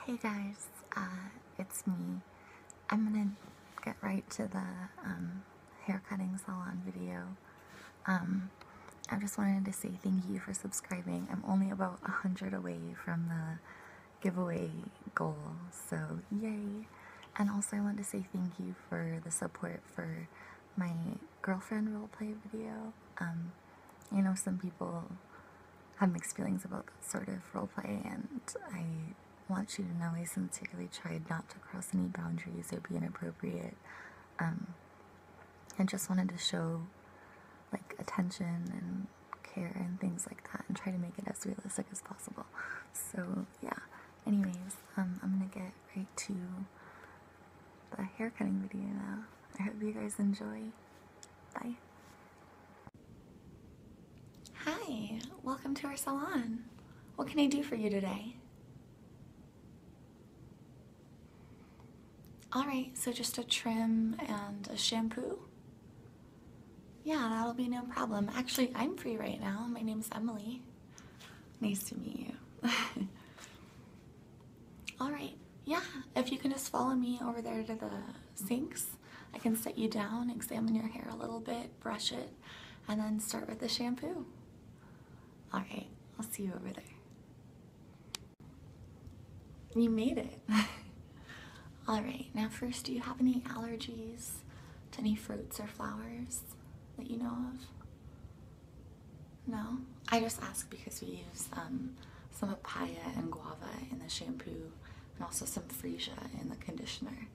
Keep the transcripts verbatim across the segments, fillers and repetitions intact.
Hey guys, uh, it's me. I'm gonna get right to the um, hair cutting salon video. Um, I just wanted to say thank you for subscribing. I'm only about a hundred away from the giveaway goal, so yay! And also I want to say thank you for the support for my girlfriend roleplay video. Um, I know some people have mixed feelings about that sort of roleplay, and I want you to know I sincerely tried not to cross any boundaries or be inappropriate. Um, I just wanted to show like attention and care and things like that and try to make it as realistic as possible. So yeah, anyways, um, I'm gonna get right to the hair cutting video now. I hope you guys enjoy. Bye. Hi, welcome to our salon. What can I do for you today? Alright, so just a trim and a shampoo? Yeah, that'll be no problem. Actually, I'm free right now. My name's Emily. Nice to meet you. Alright, yeah, if you can just follow me over there to the sinks, I can set you down, examine your hair a little bit, brush it, and then start with the shampoo. Alright, I'll see you over there. You made it. Alright, now first, do you have any allergies to any fruits or flowers that you know of? No? I just ask because we use um, some papaya and guava in the shampoo and also some freesia in the conditioner.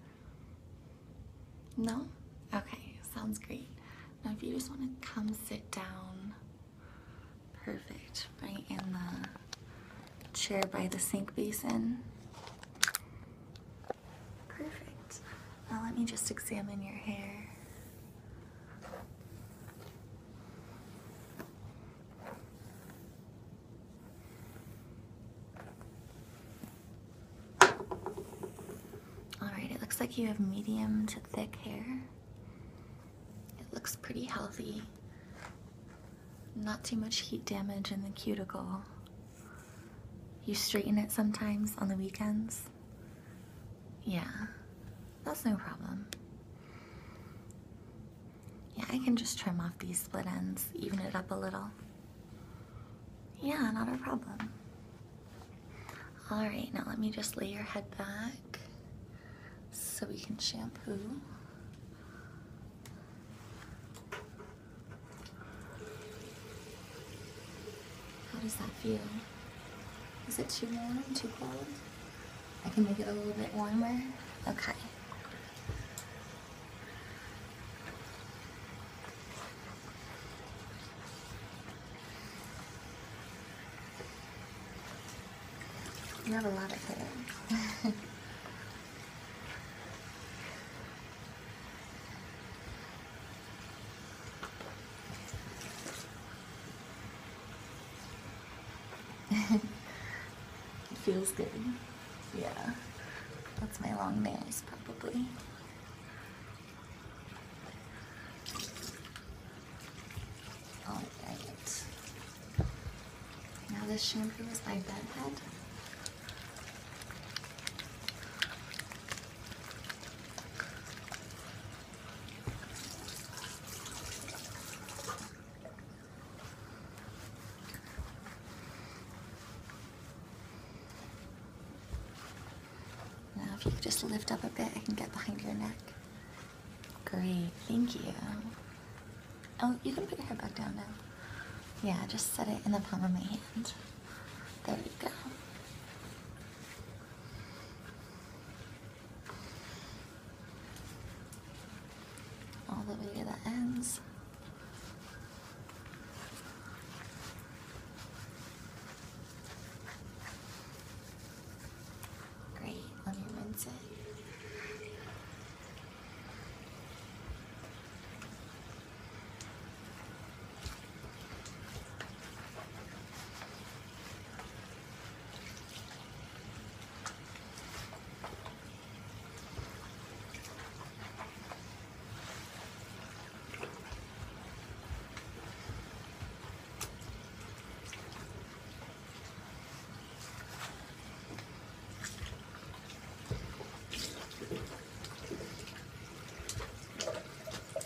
No? Okay, sounds great. Now if you just want to come sit down, perfect, right in the chair by the sink basin. Perfect. Now let me just examine your hair. Alright, it looks like you have medium to thick hair. It looks pretty healthy. Not too much heat damage in the cuticle. You straighten it sometimes on the weekends? Yeah, that's no problem. Yeah, I can just trim off these split ends, even it up a little. Yeah, not a problem. Alright, now let me just lay your head back so we can shampoo. How does that feel? Is it too warm, too cold? I can make it a little bit warmer. Okay. You have a lot of hair. It feels good. Yeah. That's my long nails, probably. Alright. Now this shampoo is by Bedhead. Now if you could just lift up a bit, I can get behind your neck. Great, thank you. Oh, you can put your hair back down now. Yeah, just set it in the palm of my hand. There you go. All the way to the ends. Great, let me rinse it.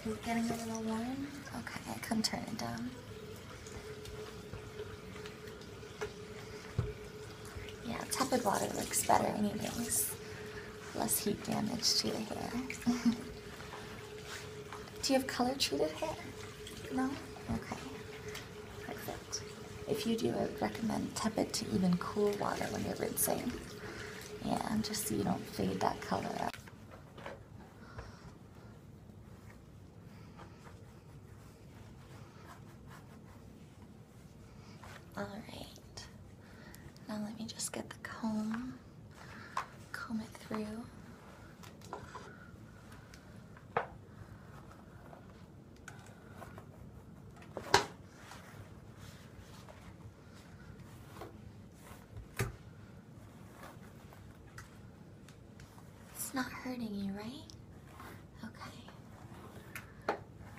Is it getting a little warm? Okay, I can turn it down. Yeah, tepid water works better anyways. Less heat damage to the hair. Do you have color treated hair? No? Okay. Perfect. If you do, I would recommend tepid to even cool water when you're rinsing. Yeah, just so you don't fade that color out. Alright. Now let me just get the comb. Comb it through. It's not hurting you, right? Okay.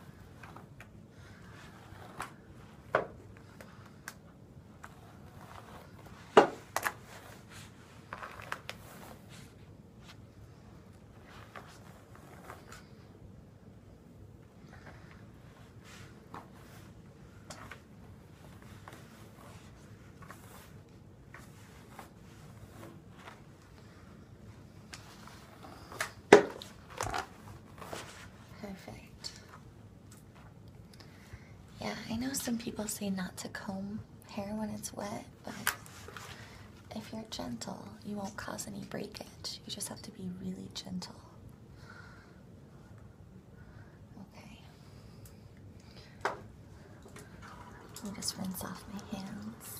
Perfect. Yeah, I know some people say not to comb hair when it's wet, but if you're gentle, you won't cause any breakage. You just have to be really gentle. Okay. Let me just rinse off my hands.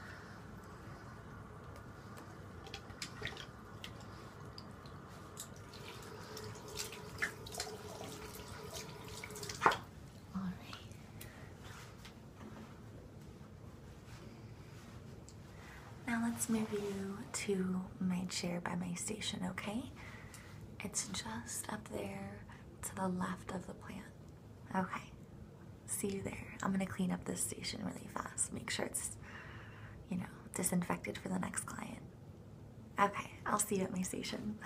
Now let's move you to my chair by my station, okay? It's just up there to the left of the plant. Okay, see you there. I'm gonna clean up this station really fast. Make sure it's, you know, disinfected for the next client. Okay, I'll see you at my station.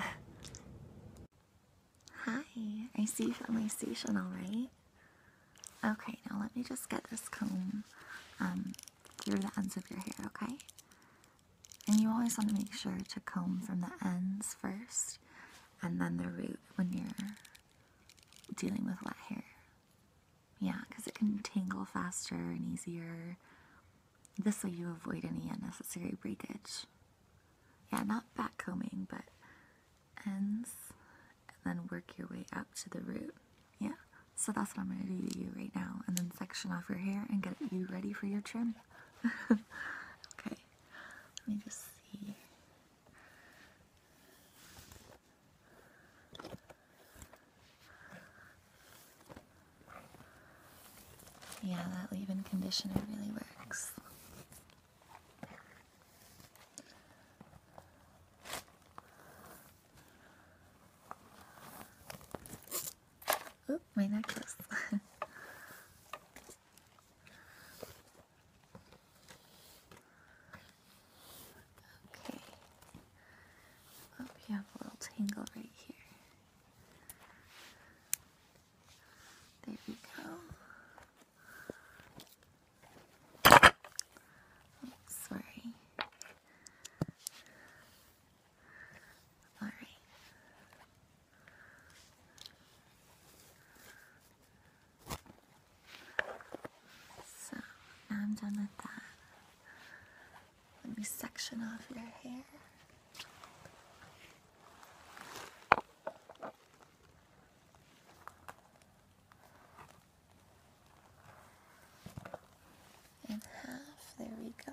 Hi, I see you at my station, all right? Okay, now let me just get this comb um, through the ends of your hair, okay? And you always want to make sure to comb from the ends first and then the root when you're dealing with wet hair. Yeah, because it can tangle faster and easier. This way you avoid any unnecessary breakage. Yeah, not back combing, but ends and then work your way up to the root. Yeah, so that's what I'm going to do to you right now, and then section off your hair and get you ready for your trim. Okay. Let me just see. Yeah, that leave-in conditioner really works. Oop, my necklace. Okay. Oh, you have a little tangle right here. There we go. Oops, sorry. Alright. So, now I'm done with that. Let me section off your hair. In half, there we go.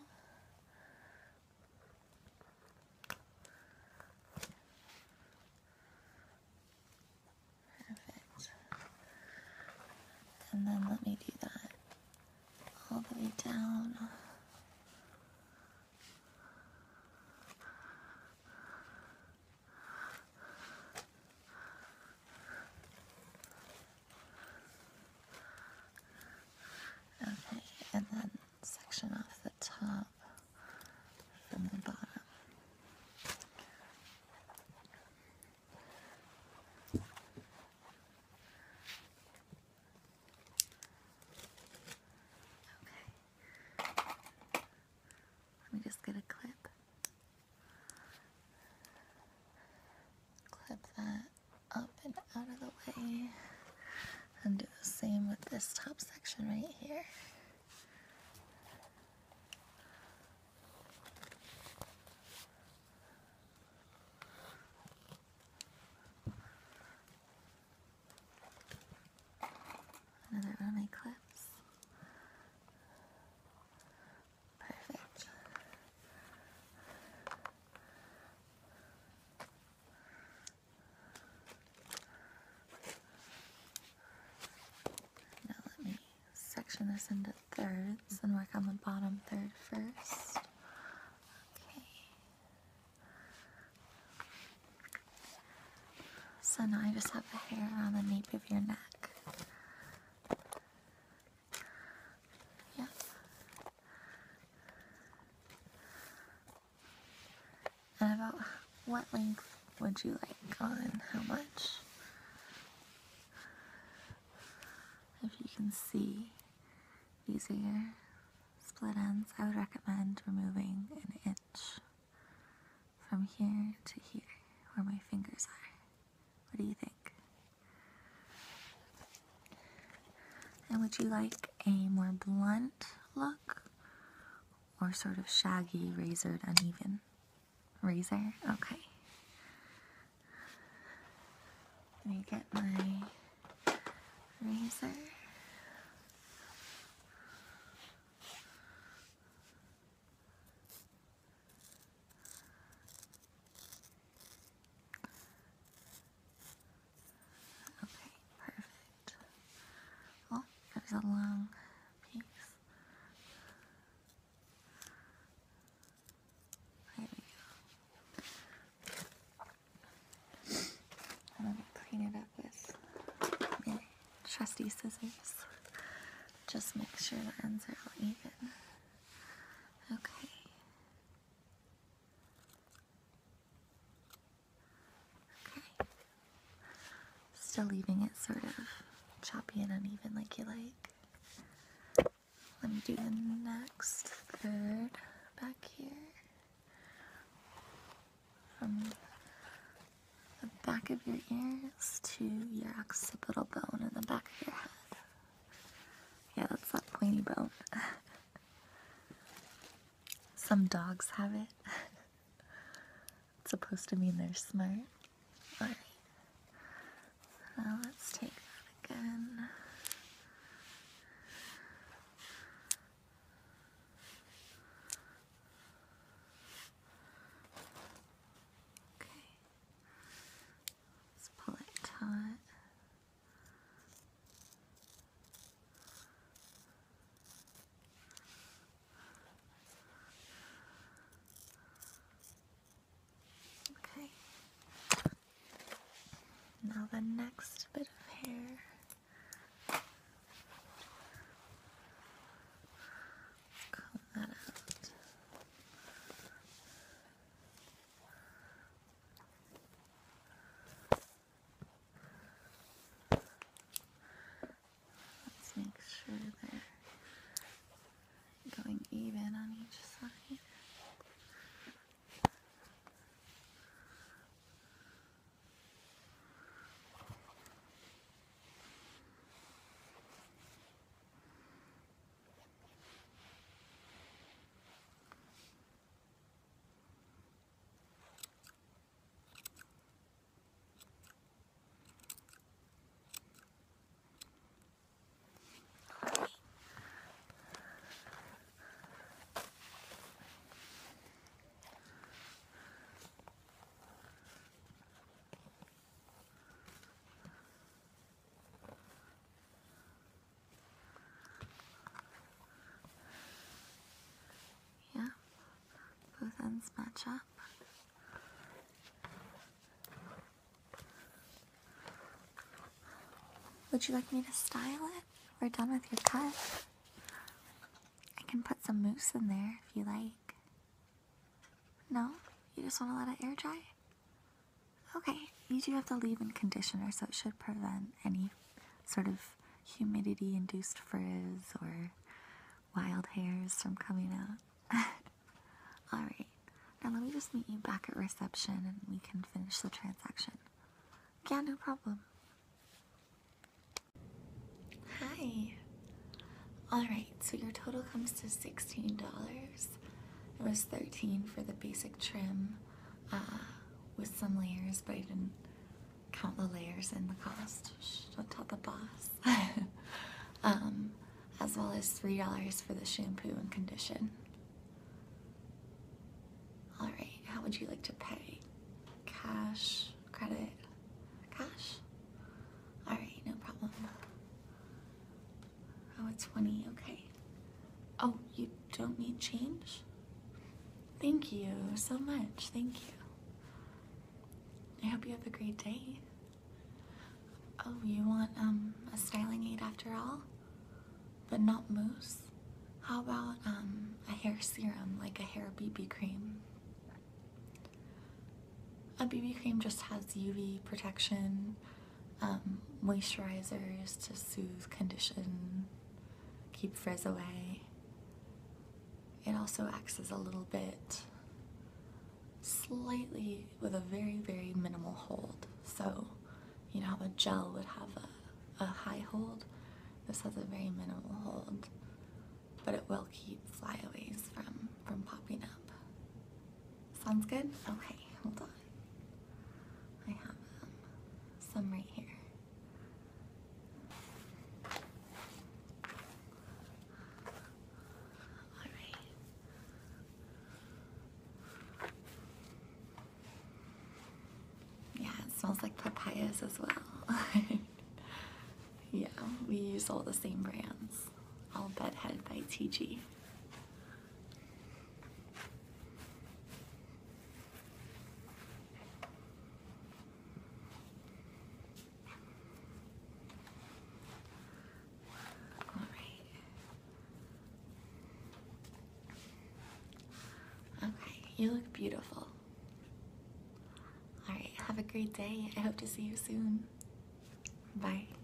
Perfect. And then let me do that all the way down. this top section right here. Another one of my clips. Perfect. Now let me section this into thirds and work on the bottom third first. Okay. So now I just have the hair around the nape of your neck. Yeah. And about what length would you like on how much? If you can see, these are your split ends. I would recommend removing an inch from here to here, where my fingers are. What do you think? And would you like a more blunt look or sort of shaggy, razored, uneven? Razor? Okay. Let me get my razor. Okay, perfect. Oh, there's a long piece. There we go. I'm going to clean it up with my trusty scissors. Just make sure the ends are all even. Okay. Okay. Still leaving it sort of choppy and uneven like you like. Let me do the next third back here. From the back of your ears to your occipital bone in the back of your head. Yeah, that's that pointy bone. Some dogs have it. It's supposed to mean they're smart. Alright. Now let's take that again. Okay. Let's pull it taut. Okay. Now the next bit of hair. Let's comb that out. Let's make sure they're going even on each side. Yeah, both ends match up. Would you like me to style it? We're done with your cut. I can put some mousse in there if you like. No? You just want to let it air dry? Okay, you do have the leave-in conditioner, so it should prevent any sort of humidity-induced frizz or wild hairs from coming out. Alright, now let me just meet you back at reception and we can finish the transaction. Yeah, no problem. Hi, Hi. Alright, so your total comes to sixteen dollars. It was thirteen dollars for the basic trim uh, with some layers, but I didn't count the layers in the cost. Shh, don't tell the boss. um, as well as three dollars for the shampoo and condition. Alright, how would you like to pay? Cash, credit, cash? Alright, no problem. Oh, it's twenty, okay. Oh, you don't need change? Thank you so much, thank you. I hope you have a great day. Oh, you want um, a styling aid after all? But not mousse? How about um, a hair serum, like a hair B B cream? A B B cream just has U V protection, um, moisturizers to soothe, condition, keep frizz away. It also acts as a little bit, slightly, with a very, very minimal hold. So, you know how a gel would have a, a high hold? This has a very minimal hold, but it will keep flyaways from, from popping up. Sounds good? Okay, hold on. I have um, some right here. Smells like papayas as well. Yeah, we use all the same brands. All Bedhead by T G. Alright. Okay, you look beautiful. Alright, have a great day. I hope to see you soon. Bye.